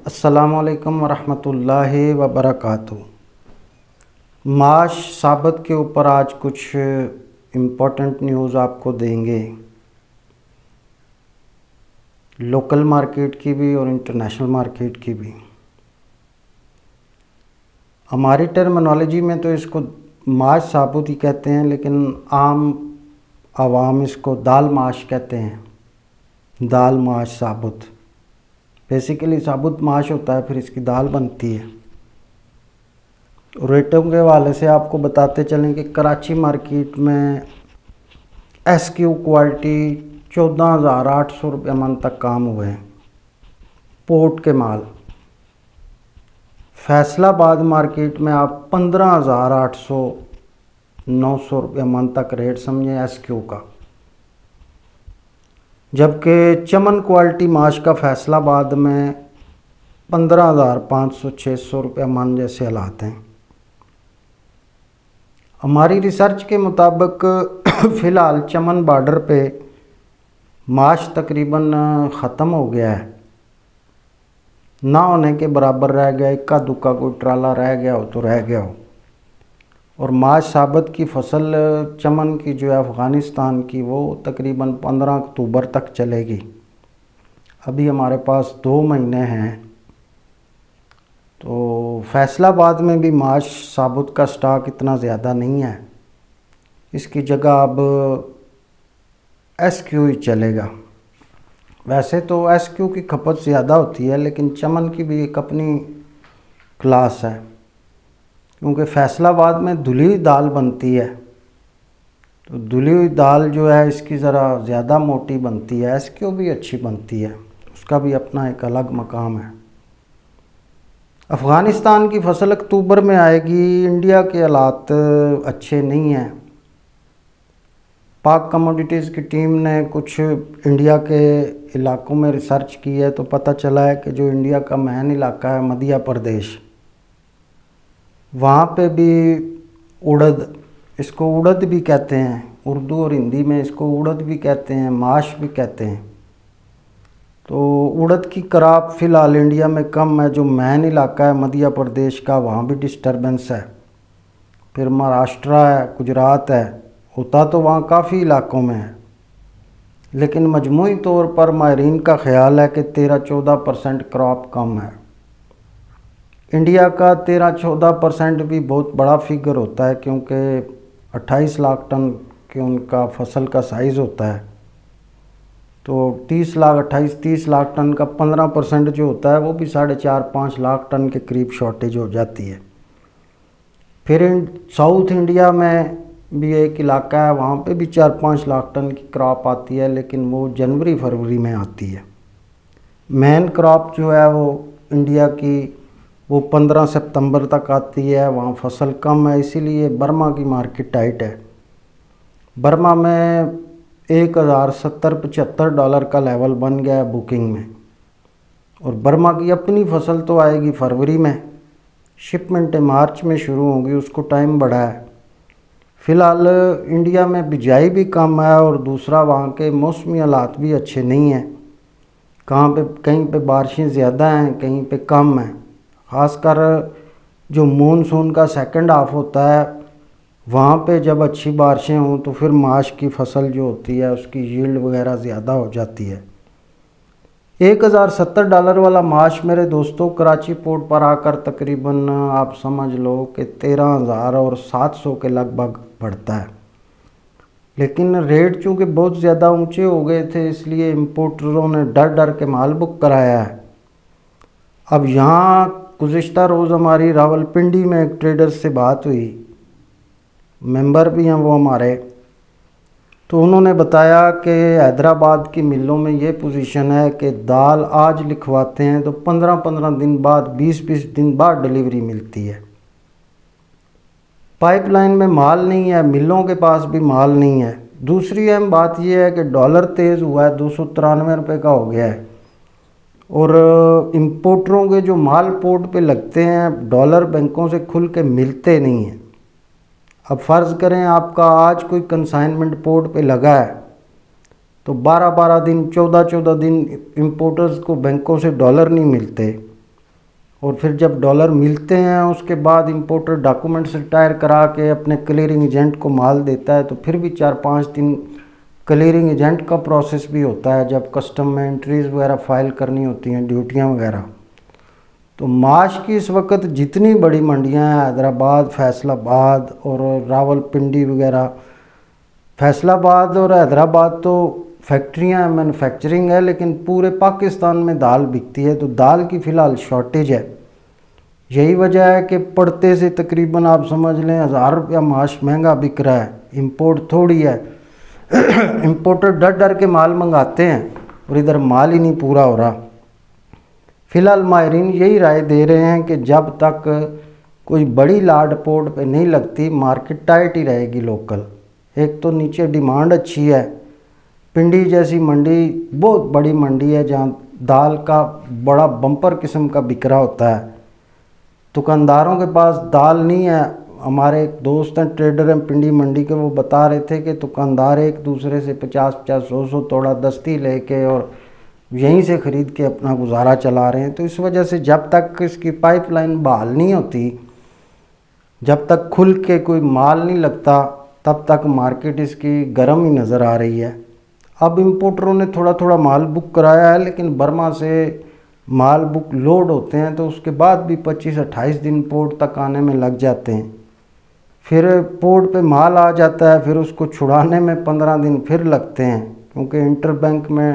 अस्सलामुअलैकुम वरहमतुल्लाहि वबरकातुहू। माश साबत के ऊपर आज कुछ इम्पोर्टेंट न्यूज़ आपको देंगे, लोकल मार्केट की भी और इंटरनेशनल मार्केट की भी। हमारी टर्मिनोलॉजी में तो इसको माश साबुत ही कहते हैं, लेकिन आम आवाम इसको दाल माश कहते हैं। दाल माश साबुत बेसिकली साबुत माश होता है, फिर इसकी दाल बनती है। रेटों के हवाले से आपको बताते चलें कि कराची मार्केट में SQ क्वालिटी 14,800 रुपये मन तक काम हुए हैं पोर्ट के माल। फैसलाबाद मार्केट में आप 15,800-900 रुपये मन तक रेट समझें SQ का। जबकि चमन क्वालिटी माश का फैसलाबाद में 15,500-600 रुपये मन जैसे हालात हैं। हमारी रिसर्च के मुताबिक फ़िलहाल चमन बॉर्डर पे माश तकरीबन ख़त्म हो गया है, ना होने के बराबर रह गया। इक्का दुक्का कोई ट्राला रह गया हो तो रह गया हो। और माश साबत की फसल चमन की जो है अफ़गानिस्तान की, वो तकरीबन 15 अक्टूबर तक चलेगी। अभी हमारे पास 2 महीने हैं। तो फैसलाबाद में भी माश साबुत का स्टॉक इतना ज़्यादा नहीं है, इसकी जगह अब SQ ही चलेगा। वैसे तो SQ की खपत ज़्यादा होती है, लेकिन चमन की भी एक अपनी क्लास है, क्योंकि फैसलाबाद में धुली हुई दाल बनती है। तो धुली हुई दाल जो है इसकी ज़रा ज़्यादा मोटी बनती है। SQ भी अच्छी बनती है, उसका भी अपना एक अलग मकाम है। अफ़गानिस्तान की फसल अक्टूबर में आएगी। इंडिया के हालात अच्छे नहीं हैं। पाक कमोडिटीज़ की टीम ने कुछ इंडिया के इलाकों में रिसर्च की है, तो पता चला है कि जो इंडिया का मेन इलाका है मध्य प्रदेश, वहाँ पे भी उड़द, इसको उड़द भी कहते हैं, उर्दू और हिंदी में इसको उड़द भी कहते हैं, माश भी कहते हैं। तो उड़द की क्रॉप फ़िलहाल इंडिया में कम है। जो मेन इलाका है मध्य प्रदेश का, वहाँ भी डिस्टर्बेंस है। फिर महाराष्ट्र है, गुजरात है, होता तो वहाँ काफ़ी इलाकों में है, लेकिन मजमूई तौर पर माहिरीन का ख्याल है कि 13-14% क्रॉप कम है। इंडिया का 13-14% भी बहुत बड़ा फिगर होता है, क्योंकि 28 लाख टन के उनका फसल का साइज़ होता है। तो 30 लाख टन का 15% जो होता है वो भी 4.5-5 लाख टन के करीब शॉर्टेज हो जाती है। फिर साउथ इंडिया में भी एक इलाका है, वहाँ पे भी 4-5 लाख टन की क्रॉप आती है, लेकिन वो जनवरी-फरवरी में आती है। मेन क्रॉप जो है वो इंडिया की वो 15 सितंबर तक आती है। वहाँ फसल कम है, इसीलिए बर्मा की मार्केट टाइट है। बर्मा में $1,070-75 का लेवल बन गया है बुकिंग में। और बर्मा की अपनी फसल तो आएगी फरवरी में, शिपमेंटें मार्च में शुरू होंगी, उसको टाइम बढ़ा है। फ़िलहाल इंडिया में बिजाई भी कम है, और दूसरा वहाँ के मौसमी हालात भी अच्छे नहीं हैं। कहीं पे बारिशें ज़्यादा हैं, कहीं पे कम हैं। ख़ासकर जो मानसून का सेकंड हाफ होता है, वहाँ पे जब अच्छी बारिशें हों तो फिर माश की फसल जो होती है उसकी यील्ड वगैरह ज़्यादा हो जाती है। $1,070 वाला माश मेरे दोस्तों कराची पोर्ट पर आकर तकरीबन आप समझ लो कि 13,700 के लगभग पड़ता है। लेकिन रेट चूँकि बहुत ज़्यादा ऊंचे हो गए थे, इसलिए इम्पोर्टरों ने डर डर के माल बुक कराया है। अब यहाँ गुज़िश्ता रोज़ हमारी रावलपिंडी में एक ट्रेडर से बात हुई, मेंबर भी हैं वो हमारे। तो उन्होंने बताया कि हैदराबाद की मिलों में ये पोजीशन है कि दाल आज लिखवाते हैं तो 15-15 दिन बाद, 20-20 दिन बाद डिलीवरी मिलती है। पाइपलाइन में माल नहीं है, मिलों के पास भी माल नहीं है। दूसरी अहम बात यह है कि डॉलर तेज़ हुआ है, 293 रुपये का हो गया है। और इम्पोर्टरों के जो माल पोर्ट पे लगते हैं, डॉलर बैंकों से खुल के मिलते नहीं हैं। अब फ़र्ज़ करें आपका आज कोई कंसाइनमेंट पोर्ट पे लगा है, तो 12-12 दिन, 14-14 दिन इम्पोर्टर्स को बैंकों से डॉलर नहीं मिलते। और फिर जब डॉलर मिलते हैं उसके बाद इंपोर्टर डॉक्यूमेंट्स रिटायर करा के अपने क्लियरिंग एजेंट को माल देता है, तो फिर भी 4-5 दिन क्लियरिंग एजेंट का प्रोसेस भी होता है जब कस्टम में एंट्रीज़ वगैरह फ़ाइल करनी होती हैं, ड्यूटियाँ वगैरह। तो माश की इस वक्त जितनी बड़ी मंडियाँ हैं, हैदराबाद, फैसलाबाद और रावलपिंडी वगैरह, फैसलाबाद और हैदराबाद तो फैक्ट्रियाँ मैन्युफैक्चरिंग है, लेकिन पूरे पाकिस्तान में दाल बिकती है, तो दाल की फ़िलहाल शॉर्टेज है। यही वजह है कि पड़ते से तकरीबन आप समझ लें 1000 रुपया माश महंगा बिक रहा है, इंपोर्ट थोड़ी है। इंपोर्टर डर डर के माल मंगाते हैं और इधर माल ही नहीं पूरा हो रहा। फ़िलहाल माहिरीन यही राय दे रहे हैं कि जब तक कोई बड़ी लार्ड पोर्ट पे नहीं लगती, मार्केट टाइट ही रहेगी लोकल। एक तो नीचे डिमांड अच्छी है, पिंडी जैसी मंडी बहुत बड़ी मंडी है जहाँ दाल का बड़ा बम्पर किस्म का बिकरा होता है। दुकानदारों के पास दाल नहीं है। हमारे एक दोस्त हैं, ट्रेडर हैं पिंडी मंडी के, वो बता रहे थे कि दुकानदार एक दूसरे से 50-50, 100-100 तोड़ा दस्ती लेके और यहीं से ख़रीद के अपना गुजारा चला रहे हैं। तो इस वजह से जब तक इसकी पाइपलाइन बहाल नहीं होती, जब तक खुल के कोई माल नहीं लगता, तब तक मार्केट इसकी गर्म ही नज़र आ रही है। अब इंपोर्टरों ने थोड़ा थोड़ा माल बुक कराया है, लेकिन बर्मा से माल बुक लोड होते हैं तो उसके बाद भी 25-28 दिन पोर्ट तक आने में लग जाते हैं। फिर पोर्ट पे माल आ जाता है, फिर उसको छुड़ाने में 15 दिन फिर लगते हैं, क्योंकि इंटरबैंक में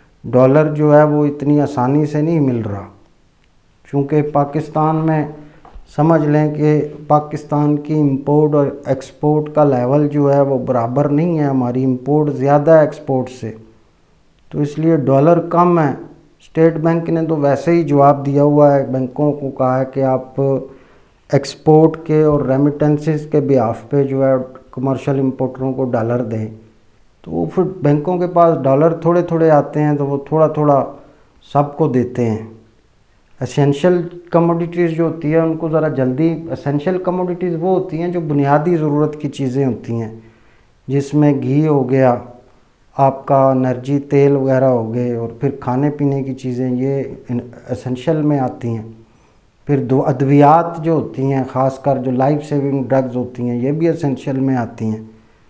डॉलर जो है वो इतनी आसानी से नहीं मिल रहा। चूँकि पाकिस्तान में समझ लें कि पाकिस्तान की इंपोर्ट और एक्सपोर्ट का लेवल जो है वो बराबर नहीं है, हमारी इंपोर्ट ज़्यादा है एक्सपोर्ट से, तो इसलिए डॉलर कम है। स्टेट बैंक ने तो वैसे ही जवाब दिया हुआ है, बैंकों को कहा है कि आप एक्सपोर्ट के और रेमिटेंसेस के बिहाफ पे जो है कमर्शियल इंपोर्टरों को डॉलर दें। तो फिर बैंकों के पास डॉलर थोड़े थोड़े आते हैं तो वो थोड़ा थोड़ा सबको देते हैं। एसेंशियल कमोडिटीज़ जो होती है उनको ज़रा जल्दी, एसेंशियल कमोडिटीज़ वो होती हैं जो बुनियादी ज़रूरत की चीज़ें होती हैं, जिसमें घी हो गया, आपका एनर्जी तेल वगैरह हो गए, और फिर खाने पीने की चीज़ें, ये एसेंशियल में आती हैं। फिर दो अद्वियात जो होती हैं, ख़ासकर जो लाइफ सेविंग ड्रग्स होती हैं, ये भी एसेंशियल में आती हैं।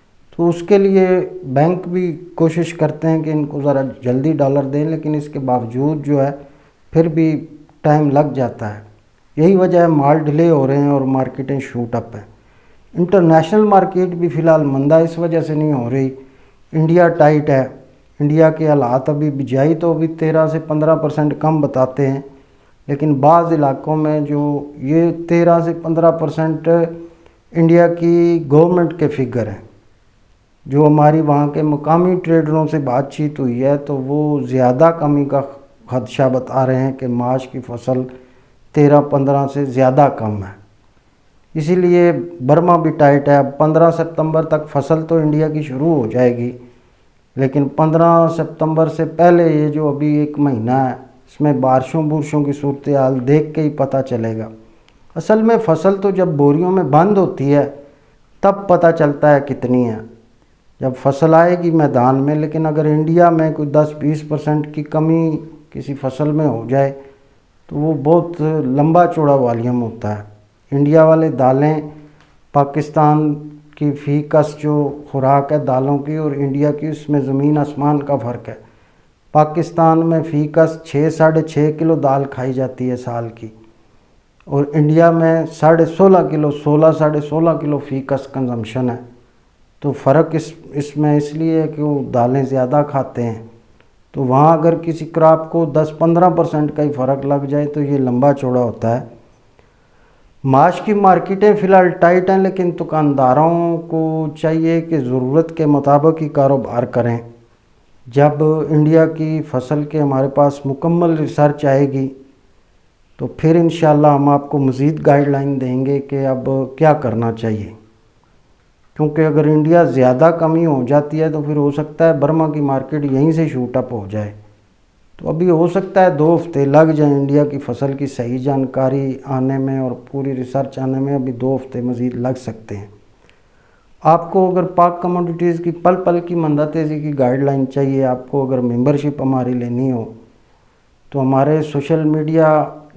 तो उसके लिए बैंक भी कोशिश करते हैं कि इनको ज़रा जल्दी डॉलर दें, लेकिन इसके बावजूद जो है फिर भी टाइम लग जाता है। यही वजह है माल डिले हो रहे हैं और मार्केटें शूट अप हैं। इंटरनेशनल मार्केट भी फ़िलहाल मंदा इस वजह से नहीं हो रही, इंडिया टाइट है। इंडिया के हालात अभी बिजाई तो अभी 13 से 15% कम बताते हैं, लेकिन बाज़ इलाकों में जो ये 13 से 15% इंडिया की गवर्नमेंट के फिगर हैं। जो हमारी वहाँ के मुकामी ट्रेडरों से बातचीत हुई है तो वो ज़्यादा कमी का खदशा बता रहे हैं कि माश की फसल 13-15 से ज़्यादा कम है। इसीलिए बर्मा भी टाइट है। अब 15 सितंबर तक फसल तो इंडिया की शुरू हो जाएगी, लेकिन 15 सितंबर से पहले ये जो अभी 1 महीना है, इसमें बारिशों की सूरत हाल देख के ही पता चलेगा। असल में फसल तो जब बोरियों में बंद होती है तब पता चलता है कितनी है, जब फसल आएगी मैदान में। लेकिन अगर इंडिया में कोई 10-20% की कमी किसी फसल में हो जाए तो वो बहुत लंबा चौड़ा वॉल्यूम होता है। इंडिया वाले दालें, पाकिस्तान की फ़ीकस जो खुराक है दालों की और इंडिया की, उसमें ज़मीन आसमान का फ़र्क है। पाकिस्तान में फ़ीकस 6-6.5 किलो दाल खाई जाती है साल की, और इंडिया में 16.5 किलो, 16-16.5 किलो फ़ीकस कंजम्पशन है। तो फ़र्क इसमें इसलिए है कि वो दालें ज़्यादा खाते हैं। तो वहाँ अगर किसी क्रॉप को 10-15% का ही फ़र्क लग जाए तो ये लंबा चौड़ा होता है। माश की मार्केटें फ़िलहाल टाइट हैं, लेकिन दुकानदारों को चाहिए कि ज़रूरत के मुताबिक ही कारोबार करें। जब इंडिया की फसल के हमारे पास मुकम्मल रिसर्च आएगी तो फिर इंशाल्लाह हम आपको मज़ीद गाइडलाइन देंगे कि अब क्या करना चाहिए। क्योंकि अगर इंडिया ज़्यादा कमी हो जाती है तो फिर हो सकता है बर्मा की मार्केट यहीं से शूट अप हो जाए। तो अभी हो सकता है 2 हफ्ते लग जाएं इंडिया की फसल की सही जानकारी आने में और पूरी रिसर्च आने में। अभी 2 हफ्ते मज़ीद लग सकते हैं। आपको अगर पाक कमोडिटीज़ की पल पल की मंदा तेज़ी की गाइडलाइन चाहिए, आपको अगर मेंबरशिप हमारी लेनी हो तो हमारे सोशल मीडिया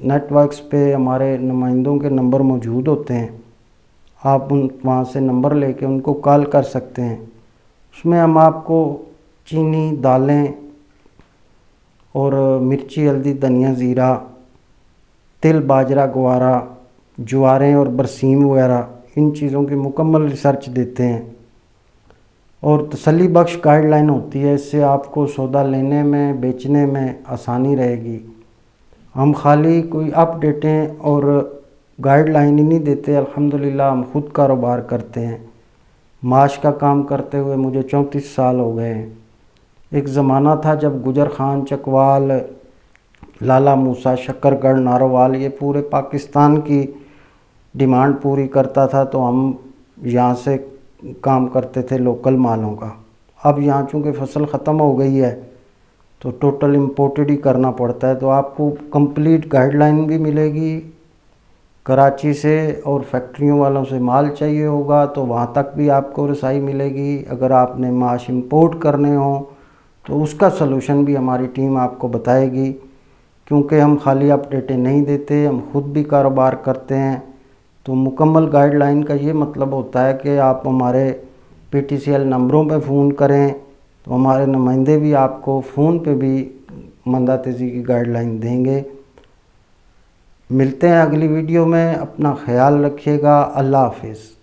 नेटवर्क्स पे हमारे नुमाइंदों के नंबर मौजूद होते हैं, आप वहाँ से नंबर लेके उनको कॉल कर सकते हैं। उसमें हम आपको चीनी, दालें और मिर्ची, हल्दी, धनिया, ज़ीरा, तिल, बाजरा, ग्वारा, ज्वारें और बरसीम वगैरह इन चीज़ों की मुकम्मल रिसर्च देते हैं और तसल्ली बख्श गाइडलाइन होती है। इससे आपको सौदा लेने में, बेचने में आसानी रहेगी। हम खाली कोई अपडेटें और गाइडलाइन ही नहीं देते, अल्हम्दुलिल्लाह हम खुद कारोबार करते हैं। माश का काम करते हुए मुझे 34 साल हो गए हैं। एक ज़माना था जब गुजर खान, चकवाल, लाला मूसा, शक्करगढ़, नारोवाल ये पूरे पाकिस्तान की डिमांड पूरी करता था, तो हम यहाँ से काम करते थे लोकल मालों का। अब यहाँ चूँकि फसल ख़त्म हो गई है तो टोटल इम्पोर्टेड ही करना पड़ता है। तो आपको कंप्लीट गाइडलाइन भी मिलेगी कराची से, और फैक्ट्रियों वालों से माल चाहिए होगा तो वहाँ तक भी आपको रसाई मिलेगी। अगर आपने माश इंपोर्ट करने हो तो उसका सलूशन भी हमारी टीम आपको बताएगी, क्योंकि हम खाली अपडेटें नहीं देते, हम खुद भी कारोबार करते हैं। तो मुकम्मल गाइडलाइन का ये मतलब होता है कि आप हमारे PTCL नंबरों पे फ़ोन करें तो हमारे नुमाइंदे भी आपको फ़ोन पे भी मंदा तेज़ी की गाइडलाइन देंगे। मिलते हैं अगली वीडियो में, अपना ख्याल रखिएगा। अल्लाह हाफिज़।